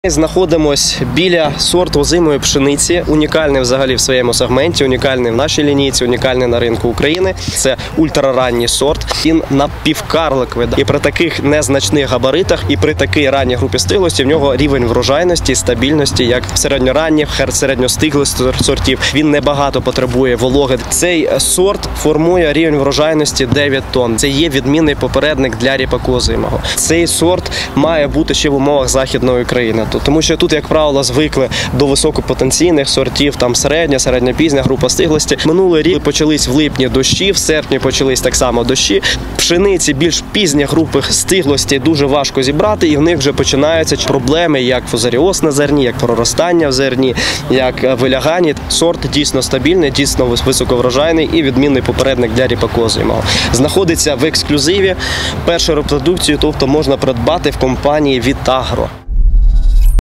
Ми знаходимося біля сорту озимої пшениці, унікальний взагалі в своєму сегменті, унікальний в нашій лінійці, унікальний на ринку України. Це ультраранній сорт. Він напівкарликовий. І при таких незначних габаритах, і при такій ранній групі стиглості в нього рівень врожайності і стабільності, як середньоранніх, середньостиглих сортів. Він небагато потребує вологи. Цей сорт формує рівень врожайності 9 тонн. Це є відмінний попередник для ріпаку озимого. Цей сорт має бути ще в умовах Західної України. Тому що тут, як правило, звикли до високопотенційних сортів, там середня-пізня група стиглості. Минулий рік почались в липні дощі, в серпні почались так само дощі. Пшениці більш пізні групи стиглості дуже важко зібрати, і в них вже починаються проблеми, як фузаріоз на зерні, як проростання в зерні, як вилягання. Сорт дійсно стабільний, дійсно високоврожайний і відмінний попередник для ріпаку озимого. Знаходиться в ексклюзиві, першу репродукцію, тобто можна придбати в компанії Вітагро.